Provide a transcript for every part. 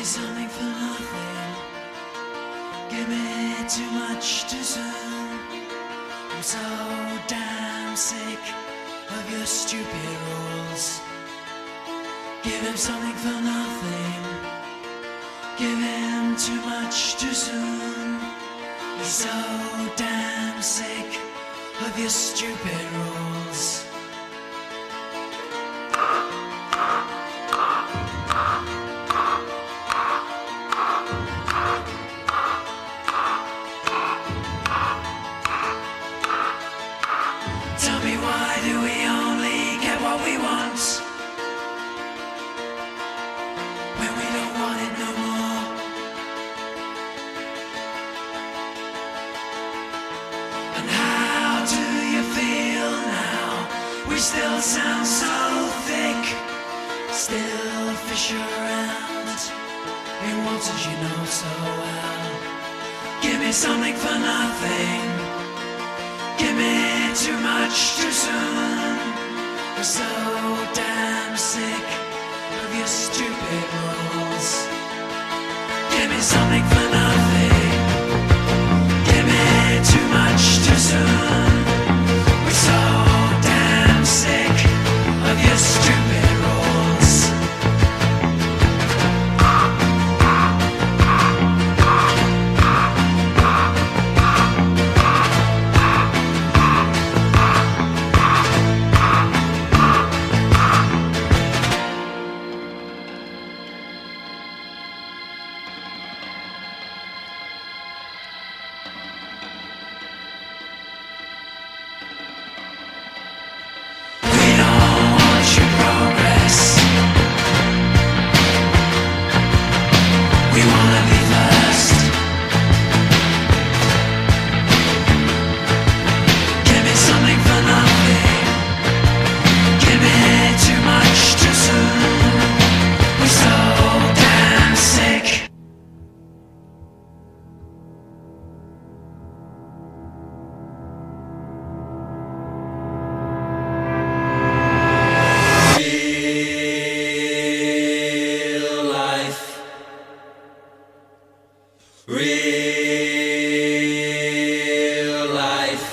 something for nothing. Give me too much too soon. I'm so damn sick of your stupid rules. Give him something for nothing. Give him too much too soon. He's so damn sick of your stupid rules. Tell me, why do we only get what we want when we don't want it no more? And how do you feel now? We still sound so thick, still fish around in waters you know so well. Give me something for nothing. Give me too much too soon. I'm so damn sick of your stupid rules. Give me something for nothing. Give me too much too soon. We're so damn sick of your stupid rules. Real life.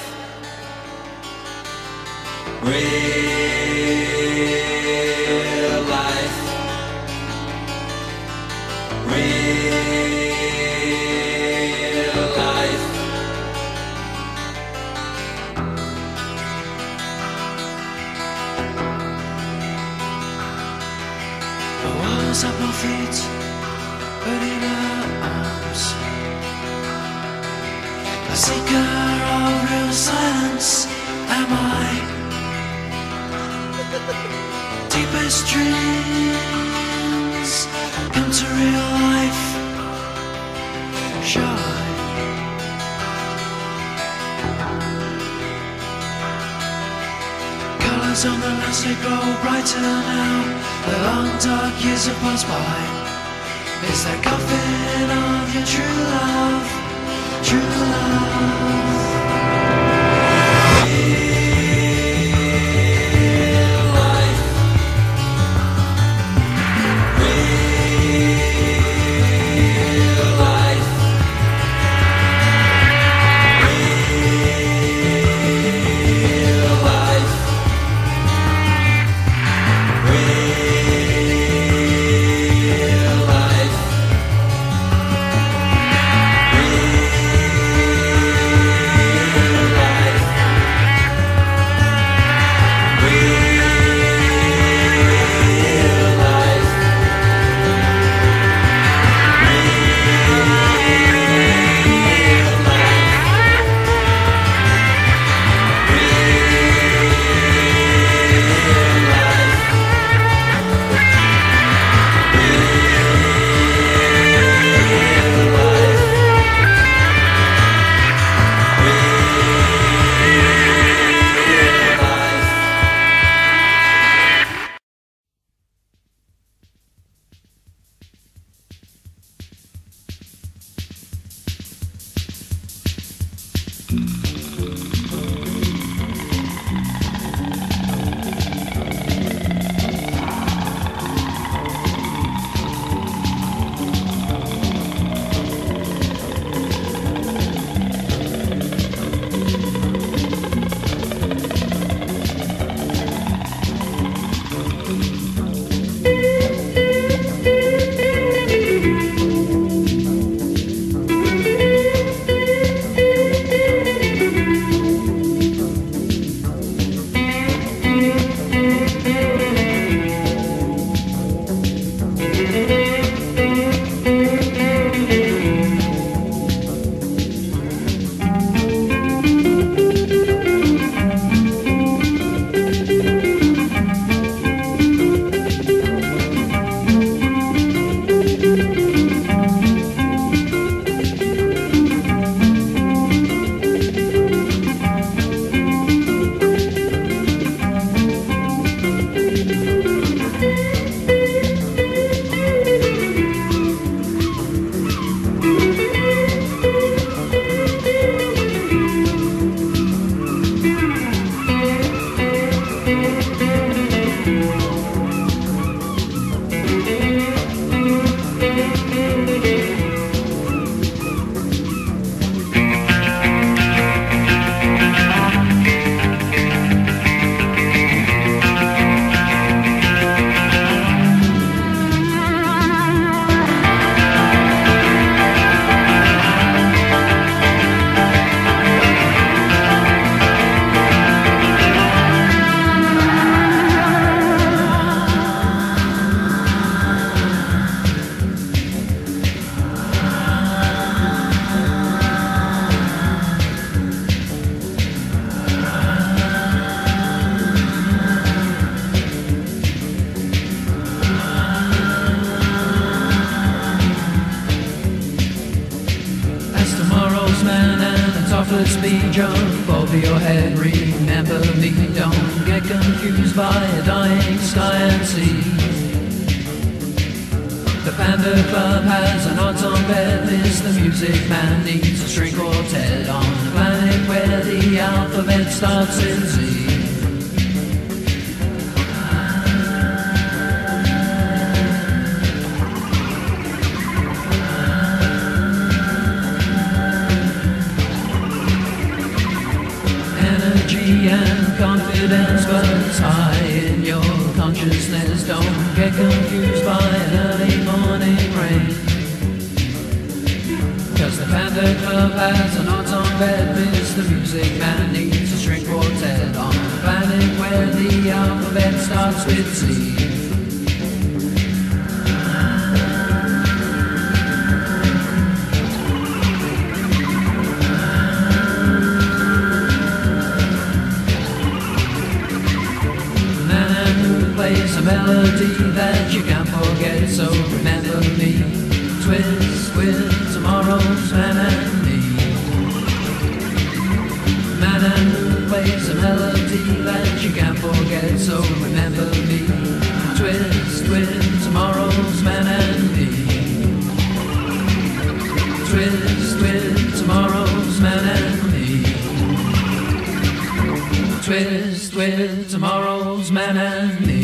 Real life. Real life. The walls at my feet, but in her arms. A seeker of real silence am I. Deepest dreams come to real life. Shine. Colors on the landscape grow brighter now. The long dark years have passed by. Is the coffin of your true love? True love. Real life. Real life. Real life. Real life. Real Let's be jump over your head, remember me, don't get confused by a dying sky and sea. The Panda Club has an odds-on bet, this the music man needs a string quartet on the planet where the alphabet starts in Z. And confidence, but it's high in your consciousness. Don't get confused by an early morning rain, 'cause the Panda Club has an odds-on bet, miss the music man needs a string quartet on the planet where the alphabet starts with Z. Plays a melody that you can't forget, so remember me. Twist with tomorrow's man and me. Man and plays a melody that you can't forget, so remember me. Twist with tomorrow's man and me. Twist with tomorrow's man and me. Twist with tomorrow's man and me.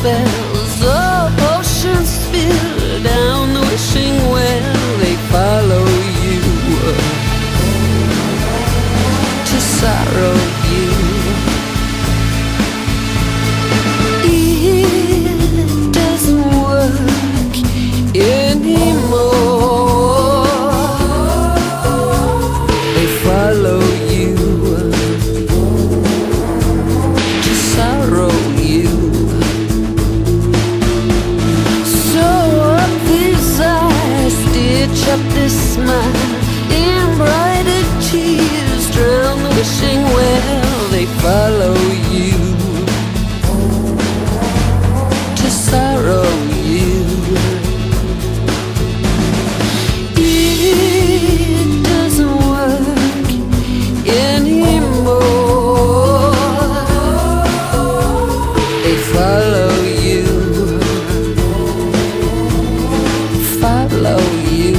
spells. Oh, oceans spill down the wishing well. They follow you to sorrow you. It doesn't work anymore. They follow you to sorrow you. Sew up these eyes, stitch up this smile, embroidered tears drown the wishing well. They follow you to sorrow you. It doesn't work anymore. They follow you, follow you.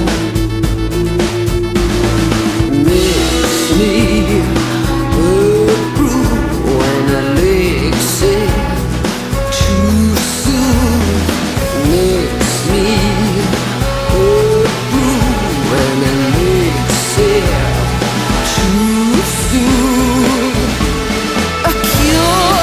Makes me approve when the legs say too soon. Makes me approve when the legs say too soon. A cure.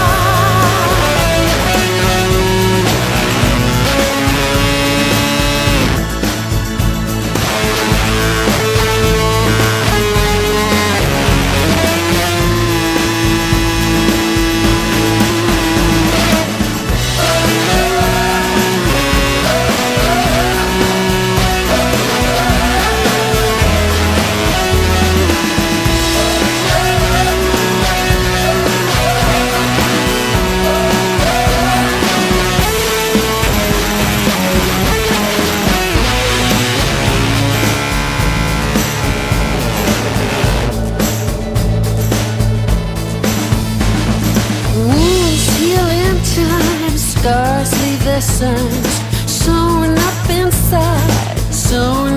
Wounds heal in time, scars leave their signs, sewn up inside, sewn